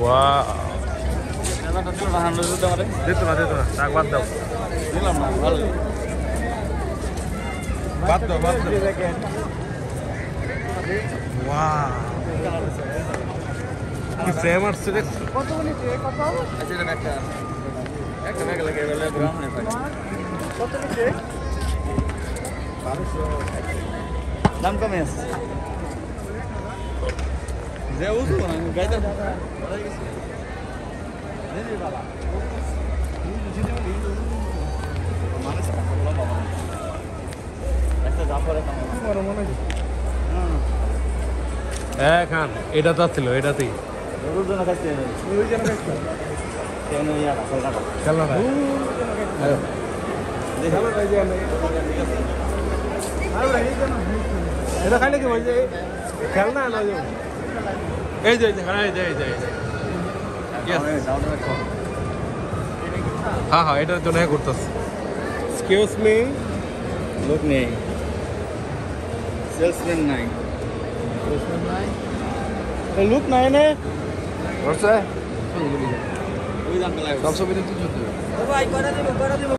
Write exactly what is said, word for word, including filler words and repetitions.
wow এবারটা দিল না হান্ড্রেড দিতে পারে দিত না দিত না টাক বাদ দাও দিলাম না ভালো বাদ দাও বাদ দাও ওয়াও কি ফ্রেম আসছে দেখছো কত নিচে কত আচ্ছা এটা একটা একটা ব্যাগ লাগে বলে গ্রাম নেই ভাই কত নিচে বারোশো দাম কমে আছে যে উঠু না গাইতে নেই বাবা মানে সারা বলা বাবা একটা জাফরে কাম বড় মনে হ্যাঁ হ্যাঁ খান এটা তো ছিল এটাতেই রোজ জন খাইতে ওই জন খাইতে কেন ইয়া খেলনা খেলনা হ্যাঁ দেখো ভাই যে আর ভাই এটা খাইলে কি হয়ে যায় খেলনা না যে এই যে এই যে এই যে এই যে হ্যাঁ হ্যাঁ এটার জন্য করতেছে এক্সকিউজ মি লোক নেই সেলসম্যান নাই লুক নাই নে ওই দাম লাগে সব সব দিতে ভাই করে দেব করে দেব